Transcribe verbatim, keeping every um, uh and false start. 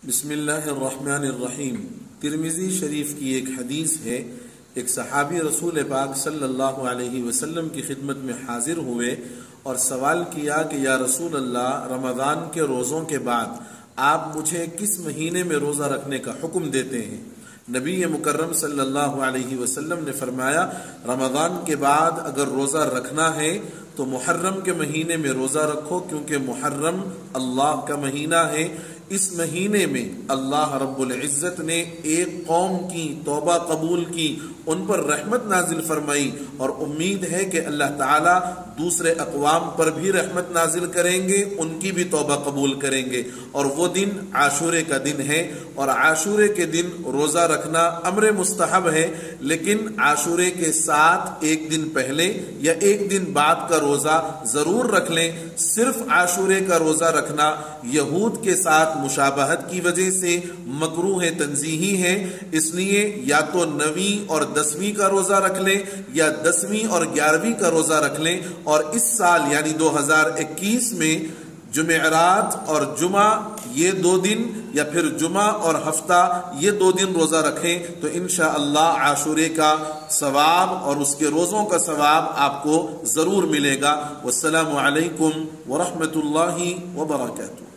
بسم اللہ الرحمن الرحیم۔ ترمذی شریف کی ایک حدیث ہے، ایک صحابی رسول پاک صلی اللہ علیہ وسلم کی خدمت میں حاضر ہوئے اور سوال کیا کہ یا رسول اللہ، رمضان کے روزوں کے بعد آپ مجھے کس مہینے میں روزہ رکھنے کا حکم دیتے ہیں؟ نبی مکرم صلی اللہ علیہ وسلم نے فرمایا، رمضان کے بعد اگر روزہ رکھنا ہے تو محرم کے مہینے میں روزہ رکھو، کیونکہ محرم اللہ کا مہینہ ہے۔ اس مہینے میں اللہ رب العزت نے ایک قوم کی توبہ قبول کی، ان پر رحمت نازل فرمائی، اور امید ہے کہ اللہ تعالیٰ دوسرے اقوام پر بھی رحمت نازل کریں گے، ان کی بھی توبہ قبول کریں گے۔ اور وہ دن عاشورے کا دن ہے، اور عاشورے کے دن روزہ رکھنا امر مستحب ہے، لیکن عاشورے کے ساتھ ایک دن پہلے یا ایک دن بعد کا روزہ ضرور رکھ لیں۔ صرف عاشورے کا روزہ رکھنا یہود کے ساتھ مشابہت کی وجہ سے مکروہ تنزیہی ہے، اس لیے یا تو نویں اور دسویں کا روزہ رکھ لیں یا دسویں اور گیارہویں کا روزہ رکھ لیں، اور اس سال یعنی دو ہزار اکیس میں جمعرات اور جمعہ یہ دو دن، یا پھر جمعہ اور ہفتہ یہ دو دن روزہ رکھیں تو انشاءاللہ عاشورے کا ثواب اور اس کے روزوں کا ثواب آپ کو ضرور ملے گا۔ والسلام علیکم ورحمۃ اللہ وبرکاتہ۔